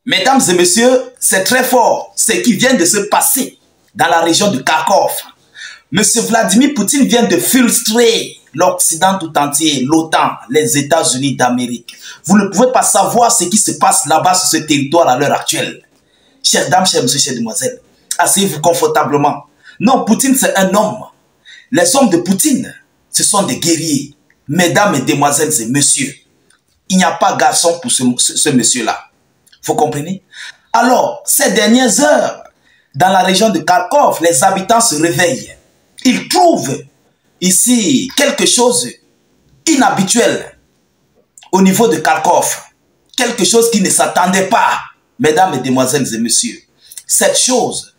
Mesdames et messieurs, c'est très fort ce qui vient de se passer dans la région de Kharkov. Monsieur Vladimir Poutine vient de frustrer l'Occident tout entier, l'OTAN, les États-Unis d'Amérique. Vous ne pouvez pas savoir ce qui se passe là-bas sur ce territoire à l'heure actuelle. Chères dames, chers messieurs, chères demoiselles, asseyez-vous confortablement. Non, Poutine, c'est un homme. Les hommes de Poutine, ce sont des guerriers. Mesdames et demoiselles et messieurs, il n'y a pas garçon pour ce monsieur-là. Vous comprenez? Alors, ces dernières heures, dans la région de Kharkov, les habitants se réveillent. Ils trouvent ici quelque chose d'inhabituel au niveau de Kharkov. Quelque chose qui ne s'attendait pas, mesdames et demoiselles et messieurs. Cette chose,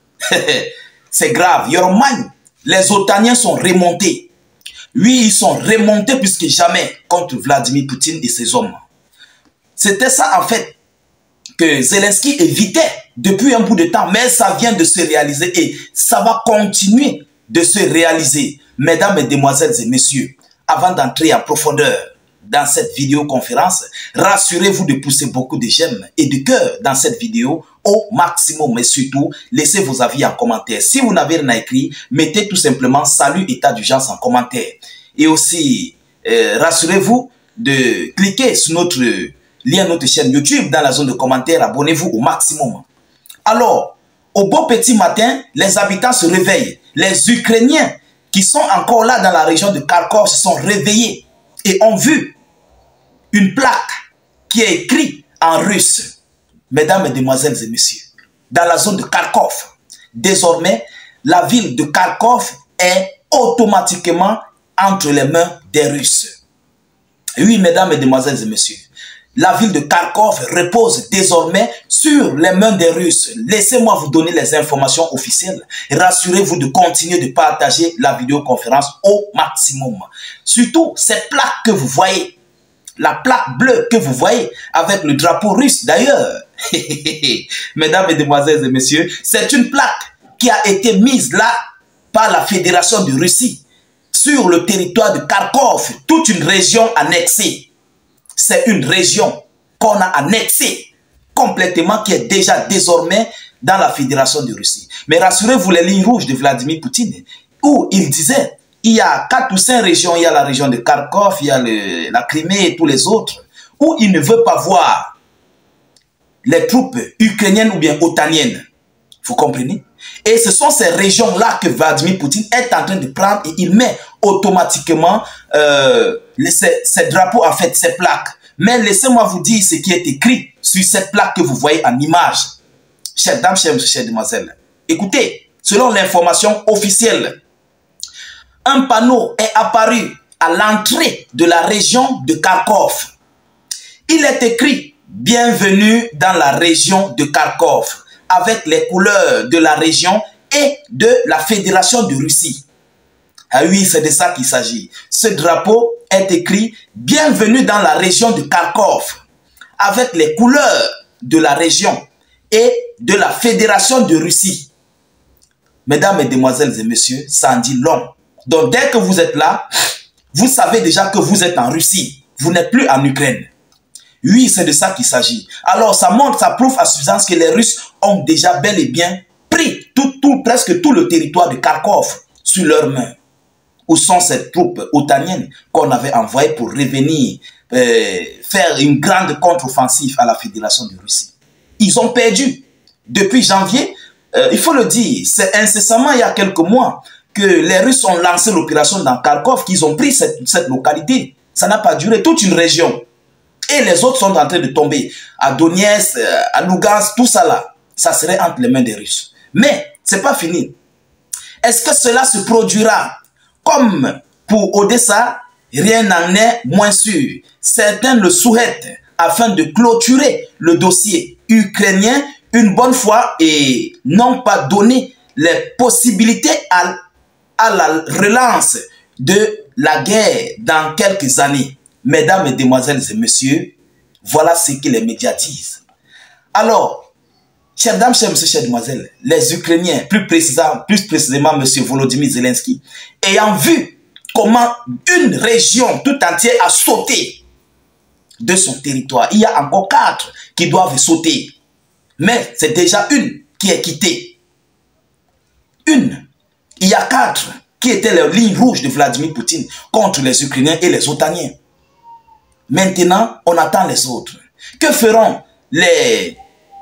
c'est grave. Yorman, les Otaniens sont remontés. Oui, ils sont remontés plus que jamais contre Vladimir Poutine et ses hommes. C'était ça en fait que Zelensky évitait depuis un bout de temps, mais ça vient de se réaliser et ça va continuer de se réaliser. Mesdames et demoiselles et messieurs, avant d'entrer en profondeur dans cette vidéoconférence, rassurez-vous de pousser beaucoup de j'aime et de cœur dans cette vidéo au maximum, mais surtout, laissez vos avis en commentaire. Si vous n'avez rien à écrire, mettez tout simplement salut état d'urgence en commentaire. Et aussi, rassurez-vous de cliquer sur notre lien, notre chaîne YouTube dans la zone de commentaires. Abonnez-vous au maximum. Alors, au beau petit matin, les habitants se réveillent. Les Ukrainiens qui sont encore là dans la région de Kharkov se sont réveillés et ont vu une plaque qui est écrite en russe. Mesdames et demoiselles et messieurs, dans la zone de Kharkov, désormais, la ville de Kharkov est automatiquement entre les mains des Russes. Oui, mesdames et demoiselles et messieurs, la ville de Kharkov repose désormais sur les mains des Russes. Laissez-moi vous donner les informations officielles. Rassurez-vous de continuer de partager la vidéoconférence au maximum. Surtout, cette plaque que vous voyez, la plaque bleue que vous voyez avec le drapeau russe d'ailleurs. Mesdames et demoiselles et messieurs, c'est une plaque qui a été mise là par la Fédération de Russie sur le territoire de Kharkov, toute une région annexée. C'est une région qu'on a annexée complètement, qui est déjà désormais dans la Fédération de Russie. Mais rassurez-vous, les lignes rouges de Vladimir Poutine, où il disait, il y a 4 ou 5 régions, il y a la région de Kharkov, il y a la Crimée et tous les autres, où il ne veut pas voir les troupes ukrainiennes ou bien otaniennes. Vous comprenez? Et ce sont ces régions-là que Vladimir Poutine est en train de prendre et il met automatiquement ces drapeaux, en fait, ces plaques. Mais laissez-moi vous dire ce qui est écrit sur cette plaque que vous voyez en image. Chères dames, chères messieurs, chères demoiselles, écoutez, selon l'information officielle, un panneau est apparu à l'entrée de la région de Kharkov. Il est écrit « Bienvenue dans la région de Kharkov » avec les couleurs de la région et de la Fédération de Russie. Ah oui, c'est de ça qu'il s'agit. Ce drapeau est écrit « Bienvenue dans la région de Kharkov » avec les couleurs de la région et de la Fédération de Russie. Mesdames et demoiselles et messieurs, ça en dit long. Donc dès que vous êtes là, vous savez déjà que vous êtes en Russie. Vous n'êtes plus en Ukraine. Oui, c'est de ça qu'il s'agit. Alors ça montre, ça prouve à suffisance que les Russes ont déjà bel et bien pris presque tout le territoire de Kharkov sur leurs mains. Où sont ces troupes otaniennes qu'on avait envoyées pour revenir faire une grande contre-offensive à la Fédération de Russie? Ils ont perdu. Depuis janvier, il faut le dire, c'est incessamment il y a quelques mois que les Russes ont lancé l'opération dans Kharkov, qu'ils ont pris cette localité. Ça n'a pas duré, toute une région. Et les autres sont en train de tomber. À Donetsk, à Lugansk, tout ça là, ça serait entre les mains des Russes. Mais ce n'est pas fini. Est-ce que cela se produira comme pour Odessa? Rien n'en est moins sûr. Certains le souhaitent afin de clôturer le dossier ukrainien une bonne fois et non pas donner les possibilités à la relance de la guerre dans quelques années. Mesdames et demoiselles et messieurs, voilà ce que les médias disent. Alors, chères dames, chers messieurs, chères demoiselles, les Ukrainiens, plus précisément M. Volodymyr Zelensky, ayant vu comment une région tout entière a sauté de son territoire, il y a encore 4 qui doivent sauter. Mais c'est déjà une qui est quittée. Une. Il y a 4 qui étaient les lignes rouges de Vladimir Poutine contre les Ukrainiens et les Otaniens. Maintenant, on attend les autres. Que feront les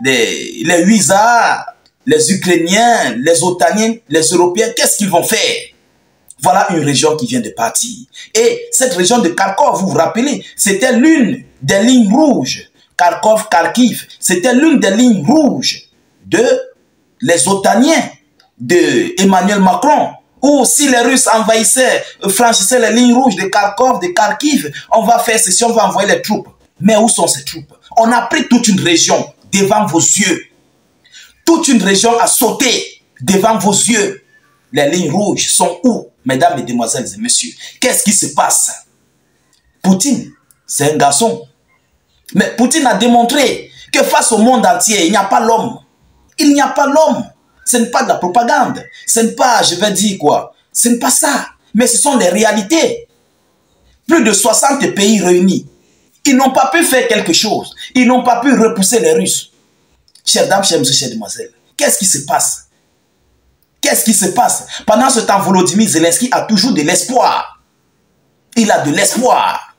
Huizars, les Ukrainiens, les Otaniens, les Européens? Qu'est-ce qu'ils vont faire? Voilà une région qui vient de partir. Et cette région de Kharkov, vous vous rappelez, c'était l'une des lignes rouges. Kharkov, Kharkiv, c'était l'une des lignes rouges de les Otaniens, de Emmanuel Macron. Ou si les Russes envahissaient, franchissaient les lignes rouges de Kharkov, de Kharkiv, on va faire ceci, on va envoyer les troupes. Mais où sont ces troupes? On a pris toute une région devant vos yeux. Toute une région a sauté devant vos yeux. Les lignes rouges sont où, mesdames, mesdemoiselles et messieurs? Qu'est-ce qui se passe? Poutine, c'est un garçon. Mais Poutine a démontré que face au monde entier, il n'y a pas l'homme. Il n'y a pas l'homme. Ce n'est pas de la propagande. Ce n'est pas, je vais dire quoi, ce n'est pas ça. Mais ce sont les réalités. Plus de 60 pays réunis. Ils n'ont pas pu faire quelque chose. Ils n'ont pas pu repousser les Russes. Chers dames, chers messieurs, chères demoiselles, qu'est-ce qui se passe? Qu'est-ce qui se passe? Pendant ce temps, Volodymyr Zelensky a toujours de l'espoir. Il a de l'espoir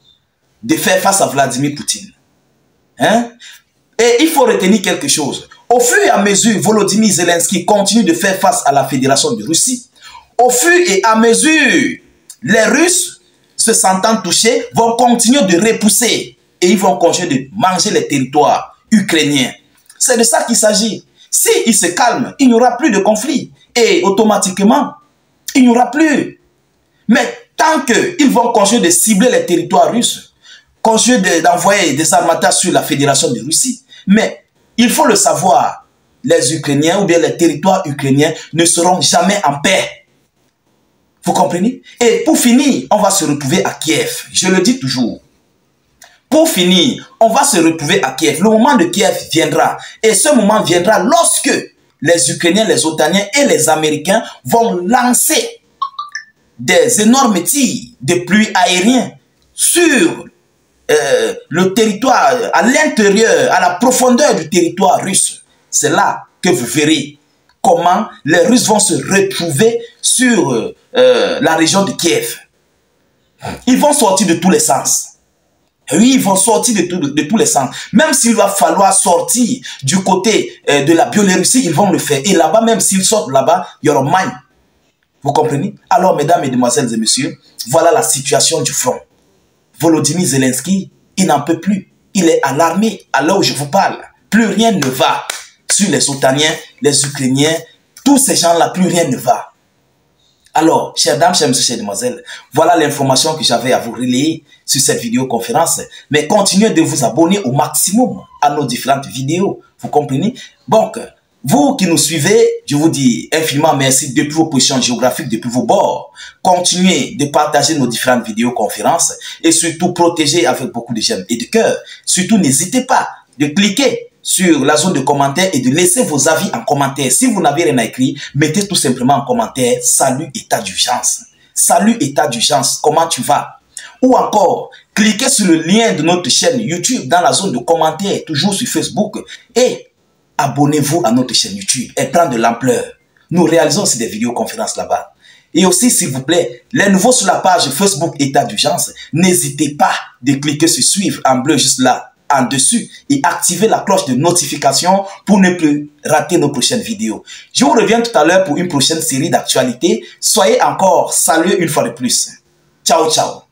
de faire face à Vladimir Poutine. Hein? Et il faut retenir quelque chose. Au fur et à mesure, Volodymyr Zelensky continue de faire face à la Fédération de Russie. Au fur et à mesure, les Russes, se sentant touchés, vont continuer de repousser. Et ils vont continuer de manger les territoires ukrainiens. C'est de ça qu'il s'agit. S'ils se calment, il n'y aura plus de conflit. Et automatiquement, il n'y aura plus. Mais tant qu'ils vont continuer de cibler les territoires russes, continuer d'envoyer des armatas sur la Fédération de Russie, mais il faut le savoir, les Ukrainiens ou bien les territoires ukrainiens ne seront jamais en paix. Vous comprenez? Et pour finir, on va se retrouver à Kiev. Je le dis toujours. Pour finir, on va se retrouver à Kiev. Le moment de Kiev viendra. Et ce moment viendra lorsque les Ukrainiens, les Otaniens et les Américains vont lancer des énormes tirs de pluie aérienne sur le territoire, à l'intérieur, à la profondeur du territoire russe. C'est là que vous verrez comment les Russes vont se retrouver sur la région de Kiev. Ils vont sortir de tous les sens. Oui, ils vont sortir de tous les sens. Même s'il va falloir sortir du côté de la Biélorussie, ils vont le faire. Et là-bas, même s'ils sortent là-bas, il y aura mine. Vous comprenez? Alors, mesdames, mesdemoiselles et messieurs, voilà la situation du front. Volodymyr Zelensky, il n'en peut plus. Il est alarmé à l'heure où je vous parle. Plus rien ne va sur les Otaniens, les Ukrainiens, tous ces gens-là, plus rien ne va. Alors, chères dames, chers messieurs, chères demoiselles, voilà l'information que j'avais à vous relayer sur cette vidéoconférence. Mais continuez de vous abonner au maximum à nos différentes vidéos. Vous comprenez? Donc, vous qui nous suivez, je vous dis infiniment merci depuis vos positions géographiques, depuis vos bords. Continuez de partager nos différentes vidéoconférences et surtout protégez avec beaucoup de j'aime et de cœur. Surtout, n'hésitez pas de cliquer sur la zone de commentaires et de laisser vos avis en commentaire. Si vous n'avez rien à écrire, mettez tout simplement en commentaire « Salut état d'urgence ». Salut état d'urgence, comment tu vas? Ou encore, cliquez sur le lien de notre chaîne YouTube dans la zone de commentaires, toujours sur Facebook, et abonnez-vous à notre chaîne YouTube. Elle prend de l'ampleur. Nous réalisons aussi des vidéoconférences là-bas. Et aussi, s'il vous plaît, les nouveaux sur la page Facebook état d'urgence, n'hésitez pas de cliquer sur suivre en bleu juste là, en dessus, et activer la cloche de notification pour ne plus rater nos prochaines vidéos. Je vous reviens tout à l'heure pour une prochaine série d'actualités. Soyez encore salués une fois de plus. Ciao, ciao.